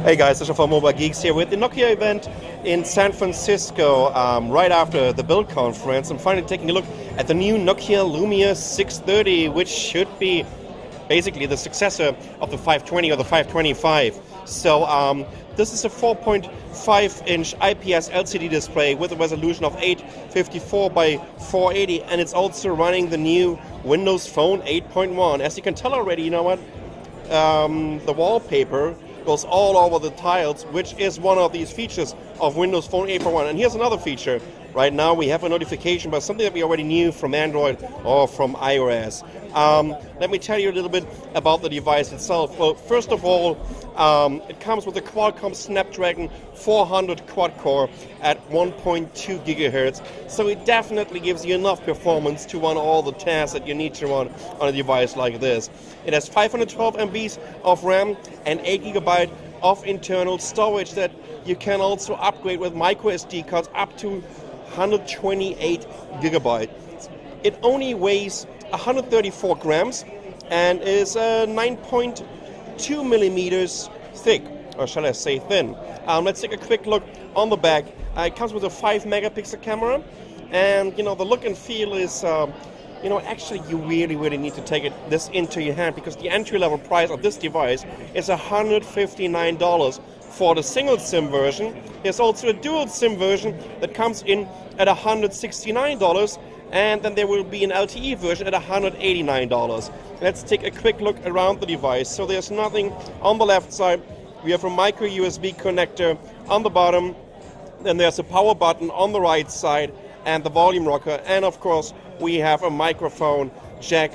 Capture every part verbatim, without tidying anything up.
Hey guys, this is from Mobile Geeks here with the Nokia event in San Francisco um, right after the Build conference. I'm finally taking a look at the new Nokia Lumia six thirty, which should be basically the successor of the five twenty or the five twenty-five. So um, this is a four point five inch I P S L C D display with a resolution of eight fifty-four by four eighty, and it's also running the new Windows Phone eight point one. As you can tell already, you know what? Um, the wallpaper goes all over the tiles, which is one of these features of Windows Phone eight point one. And here's another feature. Right now we have a notification about something that we already knew from Android or from iOS. Um, let me tell you a little bit about the device itself. Well, first of all, um, it comes with a Qualcomm Snapdragon four hundred quad-core at one point two gigahertz, so it definitely gives you enough performance to run all the tasks that you need to run on a device like this. It has five hundred twelve megabytes of RAM and eight gigabytes of internal storage that you can also upgrade with micro S D cards up to one hundred twenty-eight gigabytes. It only weighs one hundred thirty-four grams and is uh, nine point two millimeters thick, or shall I say thin. Um, let's take a quick look on the back. Uh, it comes with a five megapixel camera, and you know the look and feel is, uh, you know, actually you really, really need to take it this into your hand, because the entry-level price of this device is one hundred fifty-nine dollars. For the single SIM version. There's also a dual SIM version that comes in at one hundred sixty-nine dollars, and then there will be an L T E version at one hundred eighty-nine dollars. Let's take a quick look around the device. So there's nothing on the left side. We have a micro U S B connector on the bottom. Then there's a power button on the right side and the volume rocker. And of course, we have a microphone jack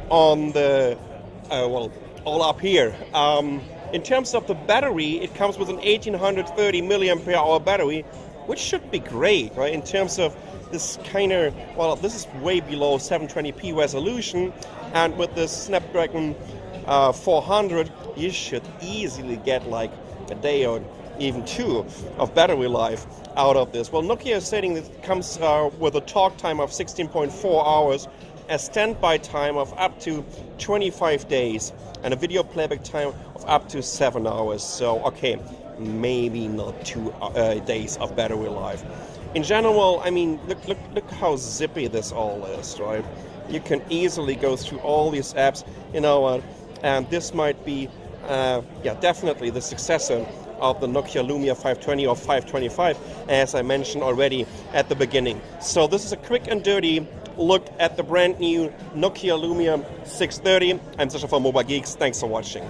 on the, uh, well, all up here. Um, In terms of the battery, it comes with an eighteen thirty milliampere hour battery, which should be great, right? In terms of this kind of, well, this is way below seven twenty p resolution, and with the Snapdragon uh, four hundred, you should easily get like a day or even two of battery life out of this. Well, Nokia is stating that it comes uh, with a talk time of sixteen point four hours, a standby time of up to twenty-five days, and a video playback time of up to seven hours. So, okay, maybe not two uh, days of battery life. In general, I mean, look, look, look how zippy this all is, right? You can easily go through all these apps, you know, uh, and this might be, uh, yeah, definitely the successor of the Nokia Lumia five twenty or five twenty-five, as I mentioned already at the beginning. So this is a quick and dirty look at the brand new Nokia Lumia six thirty. I'm Sasha from Mobile Geeks. Thanks for watching.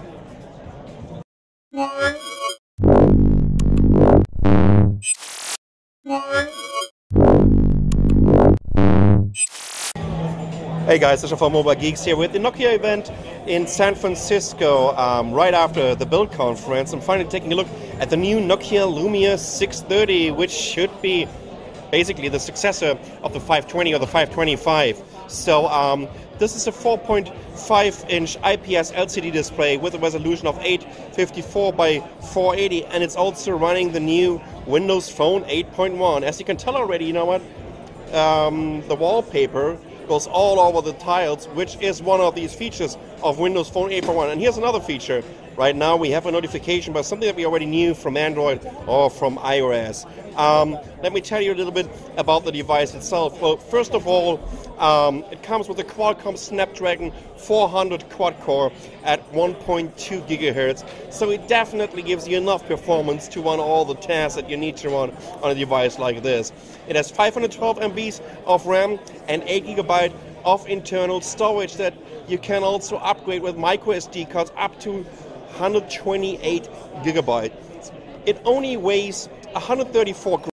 Hey guys, Sasha from Mobile Geeks here with the Nokia event in San Francisco um, right after the Build conference. I'm finally taking a look at the new Nokia Lumia six thirty, which should be basically the successor of the five twenty or the five twenty-five. So um, this is a four point five inch I P S L C D display with a resolution of eight fifty-four by four eighty, and it's also running the new Windows Phone eight point one. As you can tell already, you know what? Um, the wallpaper goes all over the tiles, which is one of these features of Windows Phone eight point one. And here's another feature. Right now we have a notification about something that we already knew from Android or from iOS. Um, let me tell you a little bit about the device itself. Well, first of all, um, it comes with a Qualcomm Snapdragon four hundred quad-core at one point two gigahertz, so it definitely gives you enough performance to run all the tasks that you need to run on a device like this. It has five hundred twelve megabytes of RAM and eight gigabytes of internal storage that you can also upgrade with micro S D cards up to one hundred twenty-eight gigabytes. It only weighs one hundred thirty-four grams.